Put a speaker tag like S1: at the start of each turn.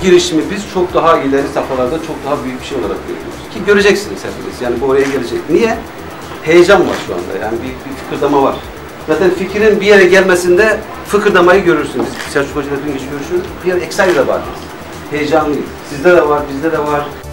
S1: girişimi biz çok daha ileri safhalarda çok daha büyük bir şey olarak görüyoruz. Ki göreceksiniz hepiniz. Yani bu oraya gelecek. Niye? Heyecan var şu anda. Yani bir fıkırdama var. Zaten fikrin bir yere gelmesinde fıkırdamayı görürsünüz. Selçuk Hoca'yla dün geç görüşüyoruz. Bir excited var. Heyecanlıyız. Sizde de var, bizde de var.